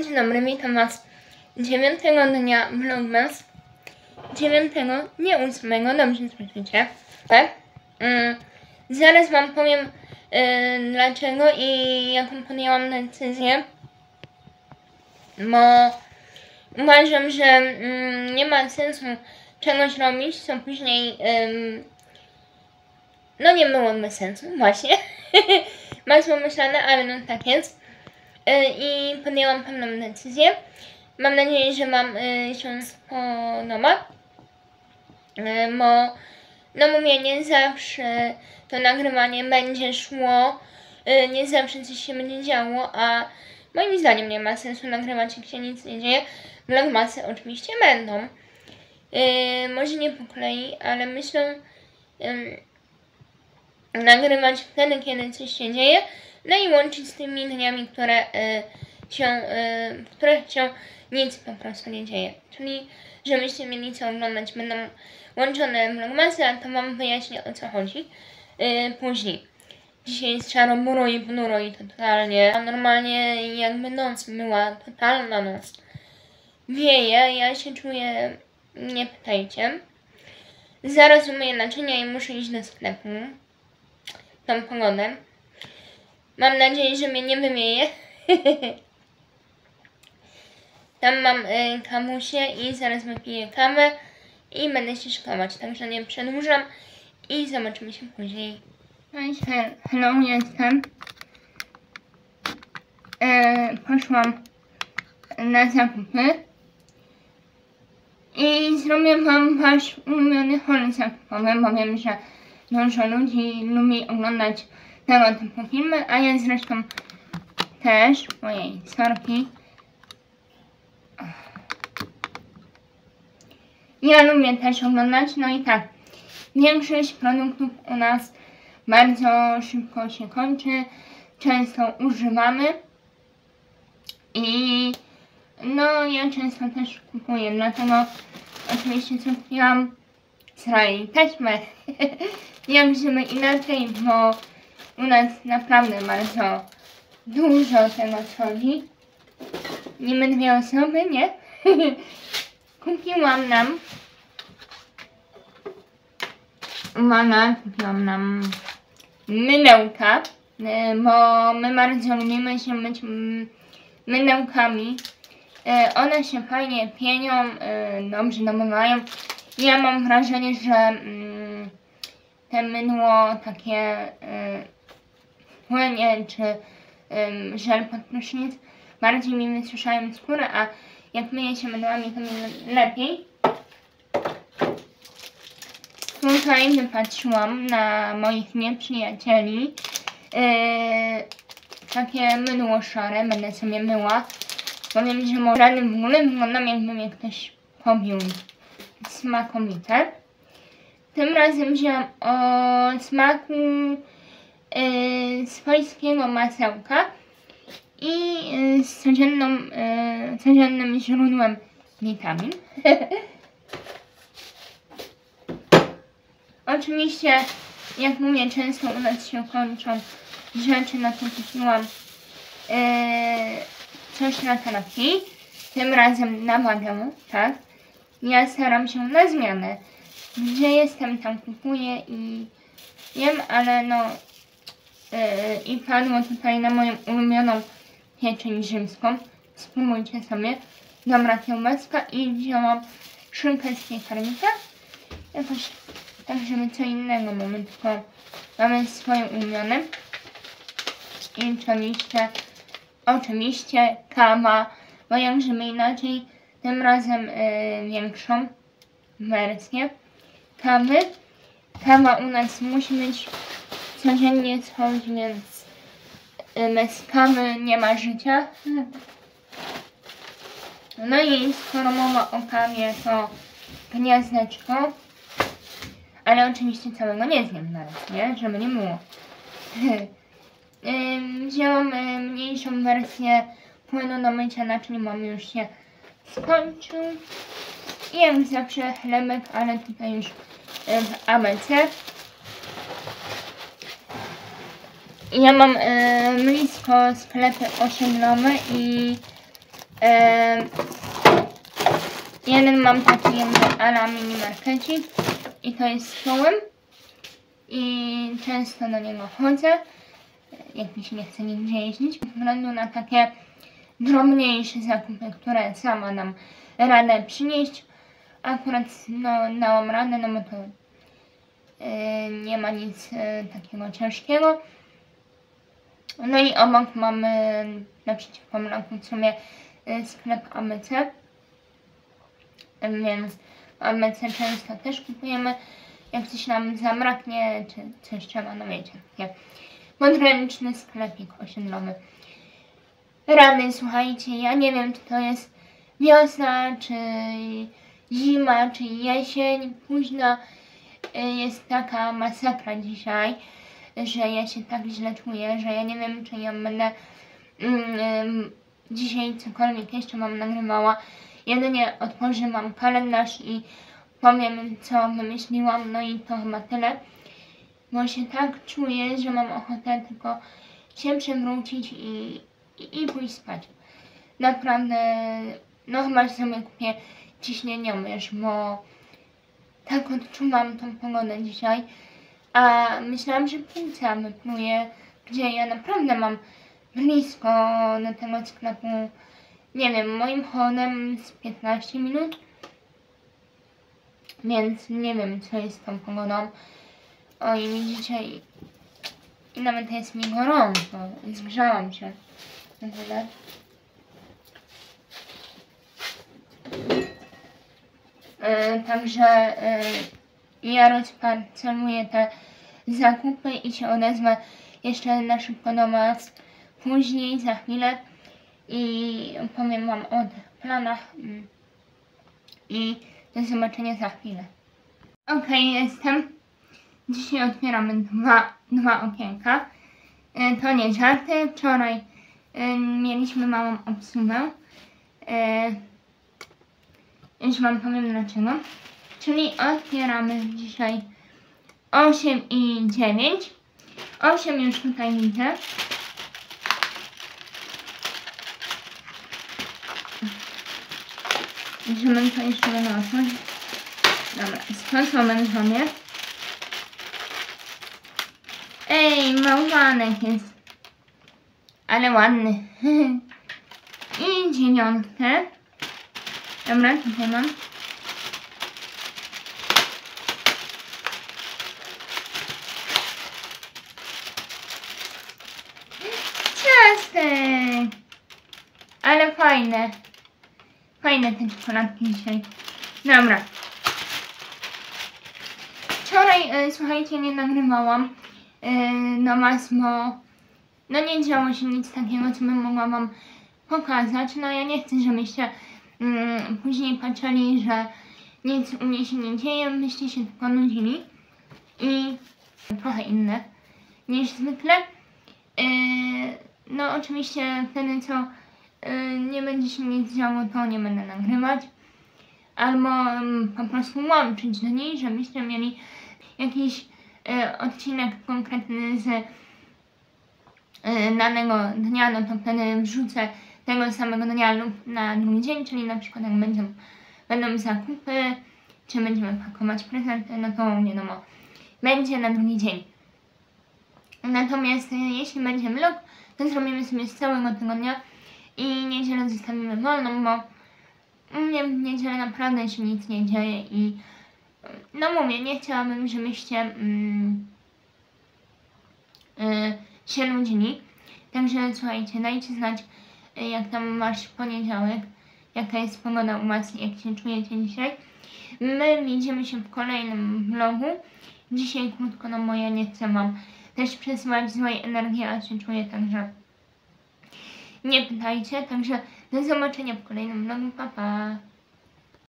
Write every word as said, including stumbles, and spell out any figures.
Dzień dobry, witam was dziewiątego dnia vlogmas. Dziewiątego, nie ósmego, dobrze słyszycie, tak? Mm, zaraz wam powiem yy, dlaczego i jaką podjęłam decyzję. Bo uważam, że mm, nie ma sensu czegoś robić, co później yy, no nie byłoby sensu, właśnie. Masz pomyślane, ale no tak jest. I podjęłam pewną decyzję. Mam nadzieję, że wam się spodoba. Bo, no mówię, nie zawsze to nagrywanie będzie szło, nie zawsze coś się będzie działo, a moim zdaniem nie ma sensu nagrywać, jak się nic nie dzieje. Vlogmasy oczywiście będą. Może nie po kolei, ale myślę nagrywać wtedy, kiedy coś się dzieje. No i łączyć z tymi dniami, które y, się, y, w których się nic po prostu nie dzieje. Czyli, żebyście mieli co oglądać, będą łączone vlogmasy, a to wam wyjaśnię, o co chodzi y, później. Dzisiaj jest szaro-buro i ponuro i totalnie, a normalnie jakby noc była, totalna noc. Wieje, ja się czuję, nie pytajcie. Zaraz umyję naczynia i muszę iść do sklepu. Tą pogodę. Mam nadzieję, że mnie nie wymieje. Tam mam y, kawusię i zaraz wypiję kawę i będę się szykować, także nie przedłużam i zobaczymy się później. Cześć, hello, jestem. E, poszłam na zakupy i zrobię wam wasz ulubiony haul zakupowy, bo wiem, że dużo ludzi lubi oglądać tego typu filmy, a ja zresztą też, ojej, sorki. Ja lubię też oglądać, no i tak, większość produktów u nas bardzo szybko się kończy, często używamy i no ja często też kupuję, dlatego oczywiście co kupiłam z Rai taśmę, jak żeby inaczej, bo u nas naprawdę bardzo dużo tego schodzi. Niby dwie osoby, nie? Kupiłam nam Uwaga, kupiłam nam mydełka, bo my bardzo lubimy się myć mydełkami. One się fajnie pienią, dobrze dobywają. Ja mam wrażenie, że te mydło takie płynie czy ym, żel pod prysznic bardziej mi wysuszają skórę, a jak myję się mydłami, to mi lepiej. Tutaj wypatrzyłam na moich nieprzyjacieli yy, takie mydło szare, będę sobie myła. Powiem, że morany w ogóle wyglądam, jakby mnie ktoś pobił. Smakowite. Tym razem wzięłam o smaku Yy, swojskiego masełka i yy, z codzienną, yy, codziennym źródłem witamin. Oczywiście, jak mówię, często u nas się kończą rzeczy, no to kupiłam yy, coś na kanapki, tym razem na wagę, tak? Ja staram się na zmianę. Gdzie jestem, tam kupuję i jem, ale no Yy, i padło tutaj na moją ulubioną pieczeń rzymską. Spróbujcie sobie. Dobra kiełbaska i wzięłam szynkę z piekarnika. Jakoś tak, żeby co innego mamy, tylko mamy swoje ulubione. I oczywiście, oczywiście kawa, bo jak żeby inaczej, tym razem yy, większą wersję kawy. Kawa u nas musi być codziennie schodzi, więc bez kawy nie ma życia. No i skoro mowa o kawie, to gniazdeczko. Ale oczywiście całego nie zjem nawet, nie? Żeby nie było. Wzięłam mniejszą wersję płynu do mycia naczyń, bo mi już się skończył. I jak zawsze chlebek, ale tutaj już w A B C. Ja mam e, blisko sklepy osiedlowe i E, jeden mam taki jakby ala mini markecik i to jest stołem i często do niego chodzę, jak mi się nie chce nigdzie jeździć, ze względu na takie drobniejsze zakupy, które sama dam radę przynieść. Akurat no, dałam radę, no bo to yy, nie ma nic yy, takiego ciężkiego. No i obok mamy naprzeciwko bloku w sumie yy, sklep A B C, więc w A B C często też kupujemy, jak coś nam zabraknie, czy coś trzeba, no wiecie, takie podręczny sklepik osiedlowy. Rany, słuchajcie, ja nie wiem, czy to jest wiosna, czy zima, czy jesień, późno, jest taka masakra dzisiaj, że ja się tak źle czuję, że ja nie wiem, czy ja będę um, dzisiaj cokolwiek jeszcze mam nagrywała. Jedynie otworzę mam kalendarz i powiem, co wymyśliłam, no i to chyba tyle. Bo się tak czuję, że mam ochotę tylko się przewrócić i, i, i pójść spać. Naprawdę, no chyba sobie kupię ciśnieniomierz, bo tak odczuwam tą pogodę dzisiaj. A myślałam, że płuca wypluje, gdzie ja naprawdę mam blisko do tego sklepu, nie wiem, moim chodem z piętnaście minut. Więc nie wiem, co jest z tą pogodą. Oj, widzicie, i, i nawet jest mi gorąco, zgrzałam się. Naprawdę. Yy, także yy, ja rozparceluję te zakupy i się odezwę jeszcze na szybko do Was później, za chwilę i powiem Wam o tych planach yy, i do zobaczenia za chwilę. Okej, okay, jestem. Dzisiaj otwieramy dwa, dwa okienka. Yy, to nie żarty, wczoraj yy, mieliśmy małą obsługę. Yy, Już Wam powiem dlaczego. Czyli otwieramy dzisiaj osiem i dziewięć. osiem już tutaj widzę. Żebym to jeszcze wynosił. Dobra, spasowany sobie. Ej, małpanek jest. Ale ładny. I dziewiątkę. Dobra, tutaj mam. Ciastek! Ale fajne. Fajne te czekoladki dzisiaj. Dobra. Wczoraj, y, słuchajcie, nie nagrywałam y, do Was, bo no nie działo się nic takiego, co bym mogła Wam pokazać. No ja nie chcę, żebyście Mm, później patrzyli, że nic u mnie się nie dzieje, byście się tylko nudzili i trochę inne niż zwykle. Yy, no oczywiście wtedy co yy, nie będzie się nic działo, to nie będę nagrywać. Albo yy, po prostu łączyć do niej, żebyście mieli jakiś yy, odcinek konkretny z yy, danego dnia, no to wtedy wrzucę tego samego dnia lub na drugi dzień, czyli na przykład jak będą, będą zakupy, czy będziemy pakować prezenty, no to wiadomo, będzie na drugi dzień. Natomiast jeśli będzie vlog, to zrobimy sobie z całego tygodnia i niedzielę zostawimy wolną, bo u mnie w niedzielę naprawdę się nic nie dzieje i no mówię, nie chciałabym, żebyście mm, yy, się nudzili. Także słuchajcie, dajcie znać, jak tam wasz poniedziałek, jaka jest pogoda u Was, jak się czujecie dzisiaj. My widzimy się w kolejnym vlogu. Dzisiaj krótko, no bo ja nie chcę Wam też przesyłać złej energii, a się czuję, także nie pytajcie. Także do zobaczenia w kolejnym vlogu, pa pa!